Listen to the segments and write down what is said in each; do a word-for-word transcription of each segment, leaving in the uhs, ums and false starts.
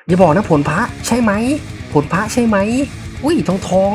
อย่าบอกนะผลพระใช่ไหมผลพระใช่ไหมอุ้ยทองทอง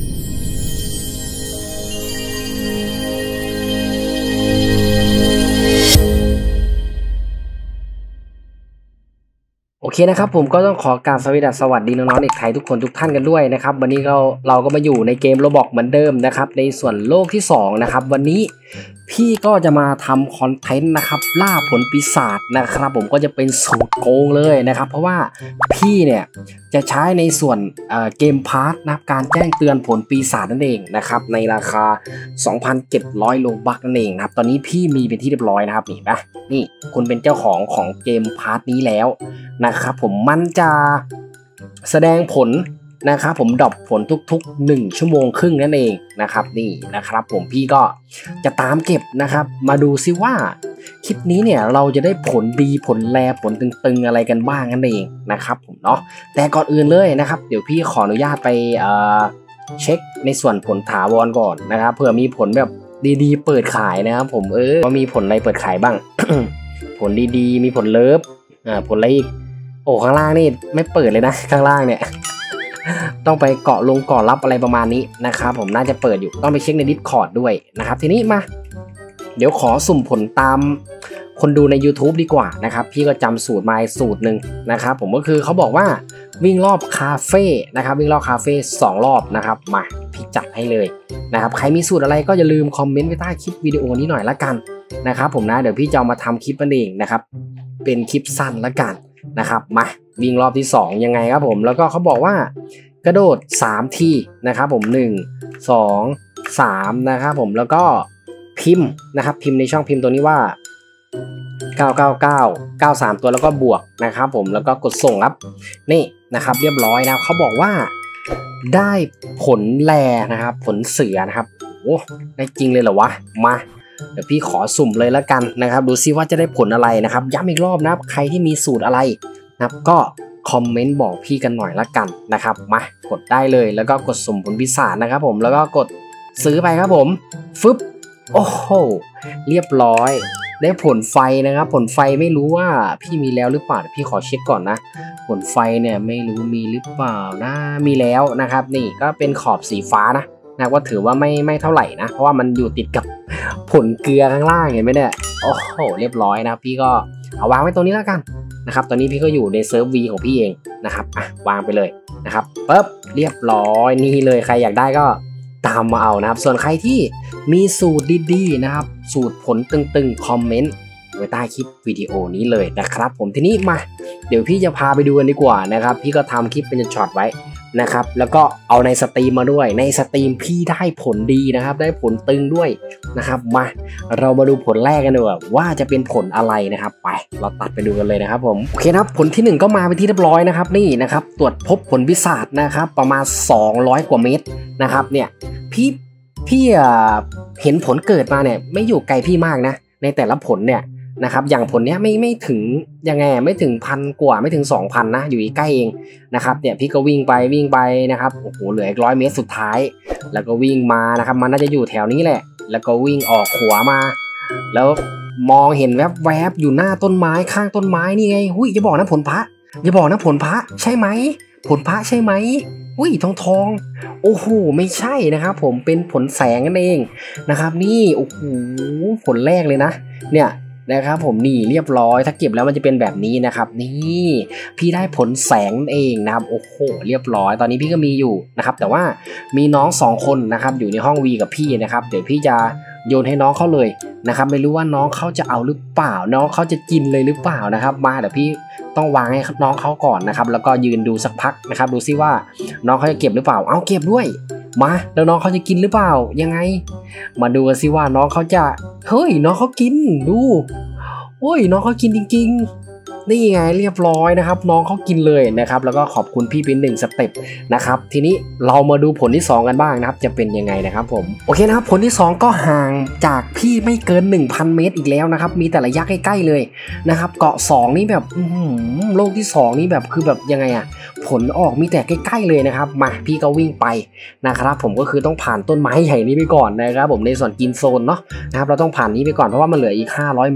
โอเคนะครับผมก็ต้องขอกราบสวัสดีน้องๆเด็กไทยทุกคนทุกท่านกันด้วยนะครับวันนี้เราเราก็มาอยู่ในเกมโรบล็อกเหมือนเดิมนะครับในส่วนโลกที่สองนะครับวันนี้พี่ก็จะมาทำคอนเทนต์นะครับล่าผลปีศาจนะครับผมก็จะเป็นสูตรโกงเลยนะครับเพราะว่าพี่เนี่ยจะใช้ในส่วนเกมพาร์ทนะครับการแจ้งเตือนผลปีศาจนั่นเองนะครับในราคา สองพันเจ็ดร้อย โลบัคนั่นเองนะครับตอนนี้พี่มีเป็นที่เรียบร้อยนะครับนี่นะนี่คุณเป็นเจ้าของของเกมพาร์ทนี้แล้วนะครับผมมันจะแสดงผลนะครับผมดรอปผลทุกๆหนึ่งชั่วโมงครึ่งนั่นเองนะครับนี่นะครับผมพี่ก็จะตามเก็บนะครับมาดูซิว่าคลิปนี้เนี่ยเราจะได้ผลดีผลแลผลตึงๆอะไรกันบ้างนั่นเองนะครับผมเนาะแต่ก่อนอื่นเลยนะครับเดี๋ยวพี่ขออนุญาตไปเอ่อเช็คในส่วนผลถาวรก่อนนะครับเผื่อมีผลแบบดีๆเปิดขายนะครับผมเออว่ามีผลอะไรเปิดขายบ้าง ผลดีๆมีผลเลิฟอ่าผลอะไรอีกโอ้ข้างล่างนี่ไม่เปิดเลยนะข้างล่างเนี่ย ต้องไปเกาะลงเกาะรับอะไรประมาณนี้นะครับผมน่าจะเปิดอยู่ต้องไปเช็คใน Discord ด้วยนะครับทีนี้มาเดี๋ยวขอสุ่มผลตามคนดูใน YouTube ดีกว่านะครับพี่ก็จำสูตรมาสูตรหนึ่งนะครับผมก็คือเขาบอกว่าวิ่งรอบคาเฟ่นะครับวิ่งรอบคาเฟ่สองรอบนะครับมาพี่จัดให้เลยนะครับใครมีสูตรอะไรก็อย่าลืมคอมเมนต์ไว้ใต้คลิปวิดีโอนี้หน่อยละกันนะครับผมนะเดี๋ยวพี่จะเอามาทำคลิปนั่นเองนะครับเป็นคลิปสั้นละกันนะครับมาวิ่งรอบที่สองยังไงครับผมแล้วก็เขาบอกว่ากระโดดสามทีนะครับผมหนึ่ง สอง สามนะครับผมแล้วก็พิมพ์นะครับพิมพ์ในช่องพิมพ์ตัวนี้ว่าเก้า เก้า เก้า เก้า สามตัวแล้วก็บวกนะครับผมแล้วก็กดส่งครับนี่นะครับเรียบร้อยนะเขาบอกว่าได้ผลแลนะครับผลเสือนะครับโอ้ได้จริงเลยเหรอวะมาเดี๋ยวพี่ขอสุ่มเลยแล้วกันนะครับดูซิว่าจะได้ผลอะไรนะครับย้ำอีกรอบนะครับใครที่มีสูตรอะไรนะครับก็คอมเมนต์บอกพี่กันหน่อยละกันนะครับมากดได้เลยแล้วก็กดสุ่มผลปีศาจนะครับผมแล้วก็กดซื้อไปครับผมฟึบโอ้โหเรียบร้อยได้ผลไฟนะครับผลไฟไม่รู้ว่าพี่มีแล้วหรือเปล่าพี่ขอเช็คก่อนนะผลไฟเนี่ยไม่รู้มีหรือเปล่านะมีแล้วนะครับนี่ก็เป็นขอบสีฟ้านะนะว่าถือว่าไม่ไม่เท่าไหร่นะเพราะว่ามันอยู่ติดกับผลเกลือข้างล่างเห็นไหมเนี่ยโอ้โหเรียบร้อยนะพี่ก็เอาวางไว้ตรงนี้แล้วกันนะครับตอนนี้พี่ก็อยู่ในเซิร์ฟ V ของพี่เองนะครับอ่ะวางไปเลยนะครับปึ๊บเรียบร้อยนี่เลยใครอยากได้ก็ตามมาเอานะครับส่วนใครที่มีสูตรดีๆนะครับสูตรผลตึงๆคอมเมนต์ไว้ใต้คลิปวิดีโอนี้เลยนะครับผมทีนี้มาเดี๋ยวพี่จะพาไปดูกันดีกว่านะครับพี่ก็ทำคลิปเป็นช็อตไว้นะครับแล้วก็เอาในสตรีมมาด้วยในสตรีมพี่ได้ผลดีนะครับได้ผลตึงด้วยนะครับมาเรามาดูผลแรกกันดีกว่าว่าจะเป็นผลอะไรนะครับไปเราตัดไปดูกันเลยนะครับผมโอเคครับผลที่หนึ่งก็มาไปที่เรียบร้อยนะครับนี่นะครับตรวจพบผลปีศาจนะครับประมาณสองร้อยกว่าเมตรนะครับเนี่ยพี่พี่เห็นผลเกิดมาเนี่ยไม่อยู่ไกลพี่มากนะในแต่ละผลเนี่ยนะครับอย่างผลเนี้ยไม่ไม่ถึงยังไงไม่ถึงพันกว่าไม่ถึง สองพัน นะอยู่ใกล้เองนะครับเนี่ยพี่ก็วิ่งไปวิ่งไปนะครับโอ้โหเหลืออีกร้อยเมตรสุดท้ายแล้วก็วิ่งมานะครับมันน่าจะอยู่แถวนี้แหละแล้วก็วิ่งออกขวามาแล้วมองเห็นแวบๆอยู่หน้าต้นไม้ข้างต้นไม้นี่ไงหุ้ยอย่าบอกนะผลพระอย่าบอกนะผลพระใช่ไหมผลพระใช่ไหมอุ้ยทองทองโอ้โหไม่ใช่นะครับผมเป็นผลแสงนั่นเองนะครับนี่โอ้โหผลแรกเลยนะเนี่ยนะครับผมนี่เรียบร้อยถ้าเก็บแล้วมันจะเป็นแบบนี้นะครับนี่พี่ได้ผลแสงนั่นเองนะครับโอ้โหเรียบร้อยตอนนี้พี่ก็มีอยู่นะครับแต่ว่ามีน้องสองคนนะครับอยู่ในห้อง V กับพี่นะครับเดี๋ยวพี่จะโยนให้น้องเขาเลยนะครับไม่รู้ว่าน้องเขาจะเอาหรือเปล่าน้องเขาจะกินเลยหรือเปล่านะครับมาเดี๋ยวพี่ต้องวางให้น้องเขาก่อนนะครับแล้วก็ยืนดูสักพักนะครับดูซิว่าน้องเขาจะเก็บหรือเปล่าเอาเก็บด้วยมาแล้วน้องเขาจะกินหรือเปล่ายังไงมาดูกันซิว่าน้องเขาจะเฮ้ยน้องเขากินดูโอ้ยน้องเขากินจริงๆนี่ไงเรียบร้อยนะครับน้องเขากินเลยนะครับแล้วก็ขอบคุณพี่เป็นหนึ่งสเต็ปนะครับทีนี้เรามาดูผลที่สองกันบ้างนะครับจะเป็นยังไงนะครับผมโอเคนะครับผลที่สองก็ห่างจากพี่ไม่เกิน หนึ่งพัน เมตรอีกแล้วนะครับมีแต่ระยะใกล้ๆเลยนะครับเกาะสองนี่แบบโลกที่สองนี่แบบคือแบบยังไงอะผลออกมีแต่ใกล้ๆเลยนะครับมาพี่ก็วิ่งไปนะครับผมก็คือต้องผ่านต้นไม้ใหญ่นี้ไปก่อนนะครับผมในส่วนกินโซนเนาะนะครับเราต้องผ่านนี้ไปก่อนเพราะว่ามันเหลืออีกห้าร้อยเมตร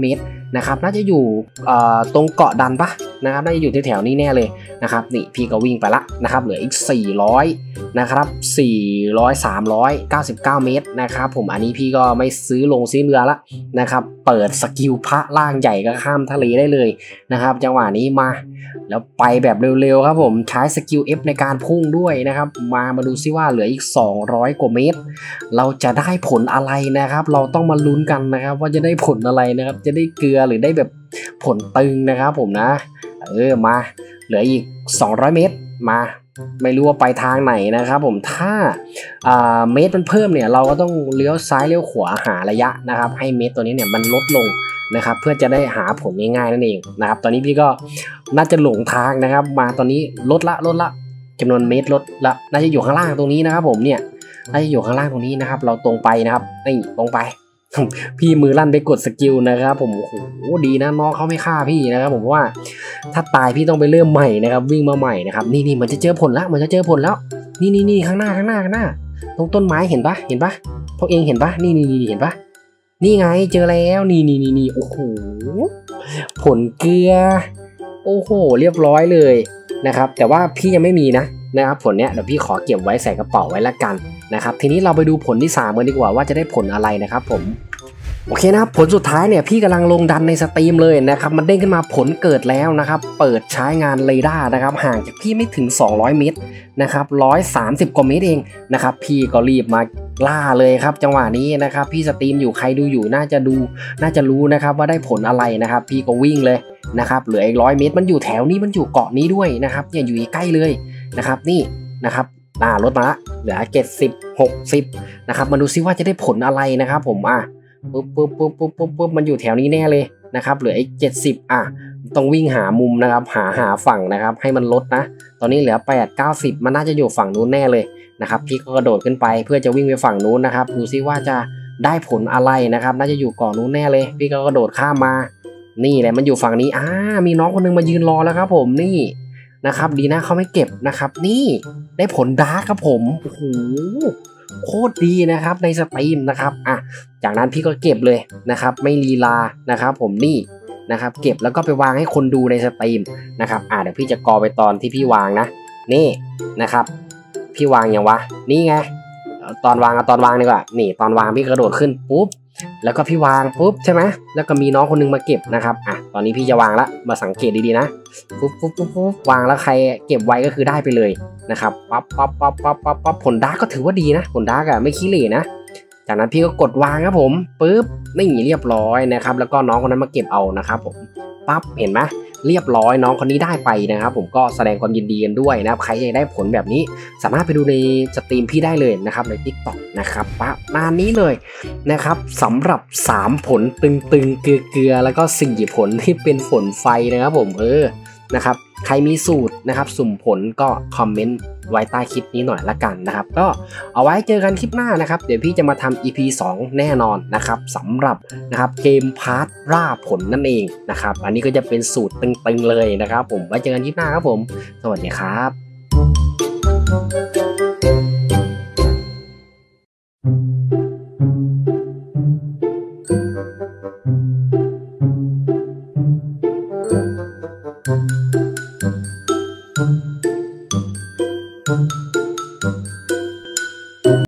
นะครับน่าจะอยู่ตรงเกาะดันปะนะครับน่าจะอยู่ที่แถวนี้แน่เลยนะครับนี่พี่ก็วิ่งไปละนะครับเหลืออีกสี่ร้อยนะครับสี่ร้อย สามร้อยเก้าสิบเก้าเมตรนะครับผมอันนี้พี่ก็ไม่ซื้อลงซื้อเรือละนะครับเปิดสกิลพระล่างใหญ่ก็ข้ามทะเลได้เลยนะครับจังหวะนี้มาแล้วไปแบบเร็วๆครับผมใช้สกิล F ในการพุ่งด้วยนะครับมามาดูซิว่าเหลืออีกสองร้อยกว่าเมตรเราจะได้ผลอะไรนะครับเราต้องมาลุ้นกันนะครับว่าจะได้ผลอะไรนะครับจะได้เกลือหรือได้แบบผลตึงนะครับผมนะเออมาเหลืออีกสองร้อยเมตรมาไม่รู้ว่าไปทางไหนนะครับผมถ้าเมตรมันเพิ่มเนี่ยเราก็ต้องเลี้ยวซ้ายเลี้ยวขวาหาระยะนะครับให้เมตรตัวนี้เนี่ยมันลดลงนะครับเพื่อจะได้หาผลง่ายๆนั่นเองนะครับตอนนี้พี่ก็น่าจะหลงทางนะครับมาตอนนี้ลดละลดละจำนวนเมตรลดละน่าจะอยู่ข้างล่างตรงนี้นะครับผมเนี่ยน่าจะอยู่ข้างล่างตรงนี้นะครับเราตรงไปนะครับนี่ตรงไปพี่มือลั่นไปกดสกิลนะครับผมโอ้โหดีนะน้องเขาไม่ฆ่าพี่นะครับผมว่าถ้าตายพี่ต้องไปเริ่มใหม่นะครับวิ่งมาใหม่นะครับนี่นี่มันจะเจอผลแล้วมันจะเจอผลแล้วนี่นี่นี่ข้างหน้าข้างหน้าข้างหน้าตรงต้นไม้เห็นปะเห็นปะพวกเองเห็นปะนี่นี่นี่เห็นปะนี่ไงเจอแล้วนี่นี่นี่นี่โอ้โหผลเกลือโอ้โหเรียบร้อยเลยนะครับแต่ว่าพี่ยังไม่มีนะนะครับผลเนี้ยเดี๋ยวพี่ขอเก็บไว้ใส่กระเป๋าไว้ละกันนะครับทีนี้เราไปดูผลที่สามกันดีกว่าว่าจะได้ผลอะไรนะครับผมโอเคนะครับผลสุดท้ายเนี่ยพี่กำลังลงดันในสตรีมเลยนะครับมันเด้งขึ้นมาผลเกิดแล้วนะครับเปิดใช้งานเรดาร์นะครับห่างจากพี่ไม่ถึงสองร้อยเมตรนะครับหนึ่งร้อยสามสิบกว่าเมตรเองนะครับพี่ก็รีบมาล่าเลยครับจังหวะนี้นะครับพี่สตรีมอยู่ใครดูอยู่น่าจะดูน่าจะรู้นะครับว่าได้ผลอะไรนะครับพี่ก็วิ่งเลยนะครับเหลืออีกร้อยเมตรมันอยู่แถวนี้มันอยู่เกาะนี้ด้วยนะครับเนี่ยอยู่ใกล้เลยนะครับนี่นะครับอ่าลดมาละเหลือเจ็ดสิบ หกสิบนะครับมาดูซิว่าจะได้ผลอะไรนะครับผมอ่ะปุ๊บปุ๊บปุ๊บปุ๊บปุ๊บปุ๊บมันอยู่แถวนี้แน่เลยนะครับเหลืออีกเจ็ดสิบอ่ะต้องวิ่งหามุมนะครับหาหาฝั่งนะครับให้มันลดนะตอนนี้เหลือแปด เก้าสิบมันน่าจะอยู่ฝั่งนู้นแน่เลยนะครับพี่ก็กระโดดขึ้นไปเพื่อจะวิ่งไปฝั่งนู้นนะครับดูซิว่าจะได้ผลอะไรนะครับน่าจะอยู่เกาะนู้นแน่เลยพี่ก็กระโดดข้ามมานี่แหละมันอยู่ฝั่งนี้อ่ามีน้องคนนึงมายืนรอแล้วครับผมนี่นะครับดีนะเขาไม่เก็บนะครับนี่ได้ผลดาร์กครับผมโอ้โหโคตรดีนะครับในสตรีมนะครับอ่ะจากนั้นพี่ก็เก็บเลยนะครับไม่ลีลานะครับผมนี่นะครับเก็บแล้วก็ไปวางให้คนดูในสตรีมนะครับอ่ะเดี๋ยวพี่จะกอไปตอนที่พี่วางนะนี่นะครับพี่วางอย่างวะนี่ไงตอนวางกับตอนวางดีกว่านี่ตอนวางพี่กระโดดขึ้นปุ๊บแล้วก็พี่วางปุ๊บใช่ไหมแล้วก็มีน้องคนนึงมาเก็บนะครับอ่ะตอนนี้พี่จะวางละมาสังเกตดีๆนะปุ๊บปุ๊บปุ๊บปุ๊บวางแล้วใครเก็บไว้ก็คือได้ไปเลยนะครับปั๊บปั๊บปั๊บปั๊บปั๊บปั๊บผลดาร์กก็ถือว่าดีนะผลดาร์กอะไม่ขี้เหร่นะจากนั้นพี่ก็กดวางครับผมปุ๊บนี่เรียบร้อยนะครับแล้วก็น้องคนนั้นมาเก็บเอานะครับผมปั๊บเห็นไหมเรียบร้อยน้องคนนี้ได้ไปนะครับผมก็แสดงความยินดีกันด้วยนะครับใครอยากได้ผลแบบนี้สามารถไปดูในสตรีมพี่ได้เลยนะครับใน ติ๊กต็อก นะครับประมาณนี้เลยนะครับสำหรับสามผลตึงๆเกลือๆแล้วก็สี่ผลที่เป็นฝนไฟนะครับผมเออนะครับใครมีสูตรนะครับสุ่มผลก็คอมเมนต์ไว้ใต้คลิปนี้หน่อยละกันนะครับก็เอาไว้เจอกันคลิปหน้านะครับเดี๋ยวพี่จะมาทำ อี พี สองแน่นอนนะครับสำหรับนะครับเกมพาร์ทล่าผลนั่นเองนะครับอันนี้ก็จะเป็นสูตรตึงๆเลยนะครับผมไว้เจอกันคลิปหน้าครับผมสวัสดีครับ